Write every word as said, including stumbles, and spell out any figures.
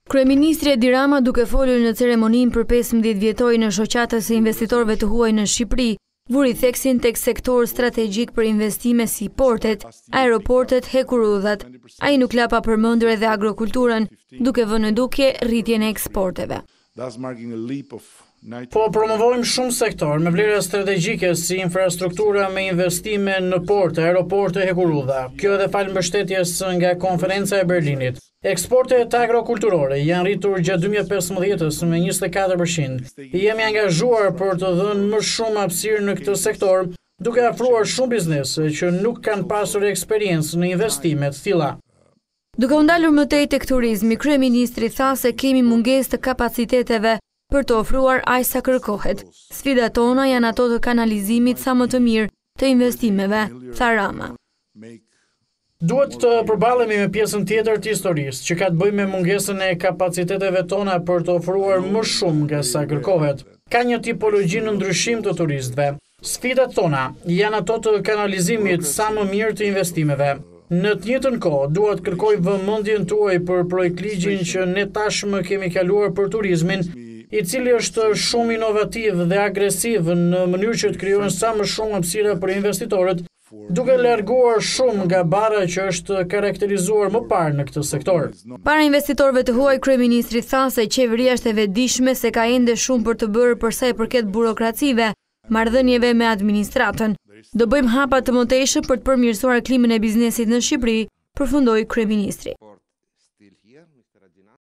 Kryeministri Edi Rama, duke folur në ceremoninë për pesëmbëdhjetë vjetori në shoqatës së investitorëve të huaj në Shqipëri, vuri theksin tek sektor strategjik për investime si portet, aeroportet, hekurudhat. Ai nuk la pa përmendur edhe agrokulturën, duke vënë në dukje rritjen e eksporteve. Po promovojmë shumë sektor me vlera strategjike si infrastruktura me investime në porte, aeroporte, hekurudha. Kjo edhe fal mbështetjes nga konferenca e Berlinit. Eksportet agrokulturore janë rritur gjatë dy mijë e pesëmbëdhjetës me njëzet e katër përqind. Jemi angazhuar për të dhënë më shumë hapësirë në këtë sektor, duke afruar shumë biznese që nuk kanë pasur eksperiencë në investime të tilla. Duke u ndalur më tej tek turizmi, kryeministri tha se kemi mungesë të kapaciteteve për të ofruar aq sa kërkohet. Sfidat tona janë ato të kanalizimit sa më të mirë të investimeve, tha Rama. Duhet të përballemi me pjesën tjetër të historisë, që ka të bëjë me mungesën e kapaciteteve tona për të ofruar më shumë nga sa kërkohet. Ka një tipologji në ndryshim të turistëve. Sfidat tona janë ato të kanalizimit sa më mirë të investimeve. Në të njëjtën kohë, duhet kërkoj vëmendjen tuaj për projektligjin që ne tashmë kemi kaluar për turizmin, i cili është shumë inovativ dhe agresiv në mënyrë që të krijohen sa më shumë hapësira për investitorët, duke larguar shumë nga bara që është karakterizuar më parë në këtë sektor. Para investitorëve të huaj, kryeministri tha se qeveria është e vetëdijshme se ka ende shumë për të bërë për sa i përket burokracive, marrëdhënieve me administratën. Do bëjmë hapa të mëtejshëm për të përmirësuar klimën e biznesit në Shqipëri, përfundoi kryeministri.